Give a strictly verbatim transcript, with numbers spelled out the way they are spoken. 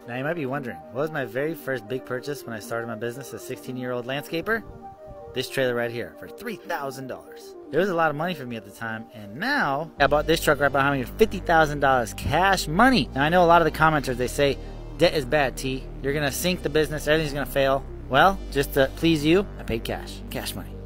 Now you might be wondering, what was my very first big purchase when I started my business as a sixteen year old landscaper? This trailer right here for three thousand dollars. It was a lot of money for me at the time, and now I bought this truck right behind me for fifty thousand dollars cash money. Now I know a lot of the commenters, they say, debt is bad, T. You're gonna sink the business, everything's gonna fail. Well, just to please you, I paid cash, cash money.